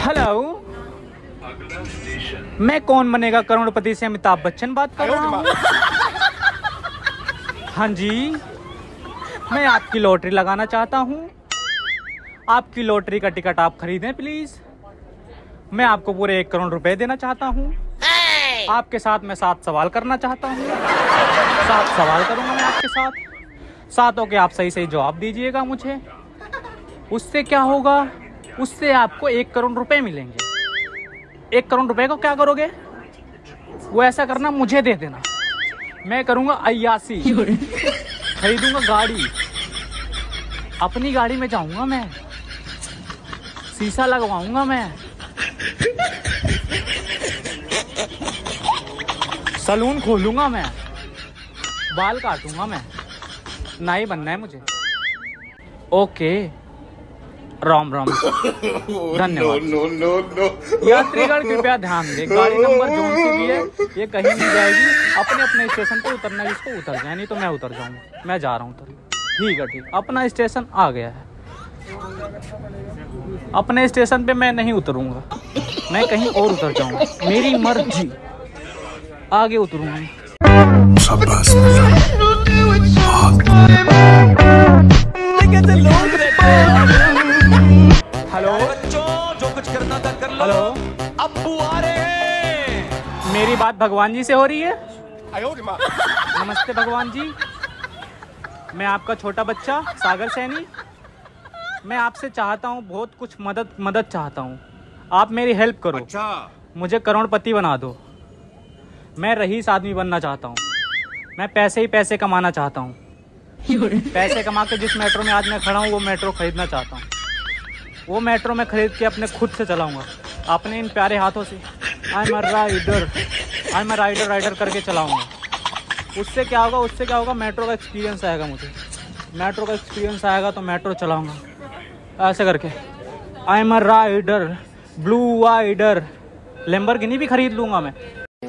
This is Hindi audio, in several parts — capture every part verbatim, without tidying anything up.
हेलो, मैं कौन बनेगा करोड़पति से अमिताभ बच्चन बात कर रहा हूँ। हाँ जी, मैं आपकी लॉटरी लगाना चाहता हूँ। आपकी लॉटरी का टिकट आप खरीदें प्लीज। मैं आपको पूरे एक करोड़ रुपए देना चाहता हूँ। आपके साथ मैं सात सवाल करना चाहता हूँ। सात सवाल करूंगा मैं आपके साथ। सातों के आप सही सही जवाब दीजिएगा मुझे। उससे क्या होगा? उससे आपको एक करोड़ रुपए मिलेंगे। एक करोड़ रुपए को क्या करोगे? वो ऐसा करना, मुझे दे देना। मैं करूंगा अय्यासी, खरीदूंगा गाड़ी। अपनी गाड़ी में जाऊंगा मैं, शीशा लगवाऊंगा मैं, सलून खोलूंगा मैं, बाल काटूंगा मैं। नाई बनना है मुझे। ओके, राम राम, धन्यवाद। No no no. यात्रीगण कृपया ध्यान दें, गाड़ी नंबर जोन से भी है, ये कहीं नहीं जाएगी। अपने अपने स्टेशन पे उतरना है, इसको उतर जाए, नहीं तो मैं उतर जाऊंगा। मैं जा रहा हूँ उतर। ठीक है, ठीक। अपना स्टेशन आ गया है। अपने स्टेशन पे मैं नहीं उतरूंगा, मैं कहीं और उतर जाऊंगा। मेरी मर्जी, आगे उतरूंगा। हेलो जो कुछ करना था कर लो। हेलो, अब्बू आ रहे हैं। मेरी बात भगवान जी से हो रही है? नमस्ते भगवान जी, मैं आपका छोटा बच्चा सागर सैनी। मैं आपसे चाहता हूँ, बहुत कुछ मदद मदद चाहता हूँ। आप मेरी हेल्प करो। अच्छा, मुझे करोड़पति बना दो। मैं रईस आदमी बनना चाहता हूँ। मैं पैसे ही पैसे कमाना चाहता हूँ। पैसे कमा के जिस मेट्रो में आज मैं खड़ा हूँ, वो मेट्रो खरीदना चाहता हूँ। वो मेट्रो में खरीद के अपने खुद से चलाऊंगा, अपने इन प्यारे हाथों से। I am a rider, I am a rider rider करके चलाऊंगा। उससे क्या होगा? उससे क्या होगा? मेट्रो का एक्सपीरियंस आएगा मुझे। मेट्रो का एक्सपीरियंस आएगा तो मेट्रो चलाऊंगा ऐसे करके। I am a rider, blue rider. Lamborghini भी खरीद लूंगा मैं।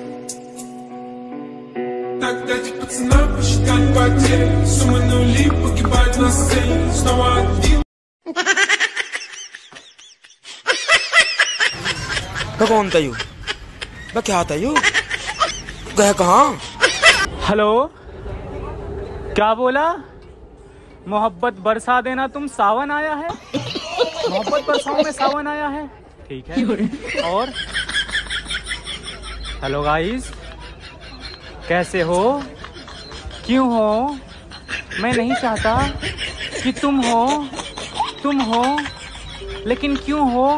मैं कौन था यू? मैं क्या था यू? गया कहाँ? हेलो, क्या बोला? मोहब्बत बरसा देना तुम, सावन आया है। मोहब्बत बरसाओं में सावन आया है। ठीक है। और हेलो गाइस, कैसे हो? क्यों हो? मैं नहीं चाहता कि तुम हो, तुम हो, लेकिन क्यों हो?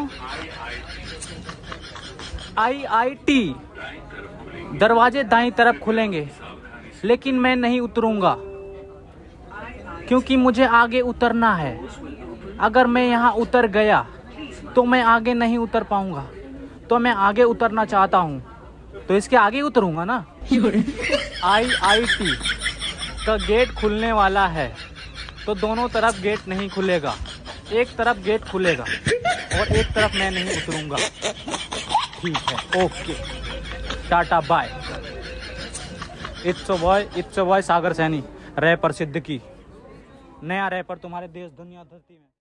आई आई टी दरवाजे दाईं तरफ खुलेंगे, लेकिन मैं नहीं उतरूंगा, क्योंकि मुझे आगे उतरना है। अगर मैं यहाँ उतर गया तो मैं आगे नहीं उतर पाऊंगा। तो मैं आगे उतरना चाहता हूँ, तो इसके आगे उतरूंगा ना। आई आई टी का गेट खुलने वाला है, तो दोनों तरफ गेट नहीं खुलेगा। एक तरफ गेट खुलेगा और एक तरफ मैं नहीं उतरूंगा। ठीक है, okay, tata bye. It's boy, it's boy Sagar Saini, rapper Siddiqui. नया रैपर तुम्हारे देश दुनिया धरती में।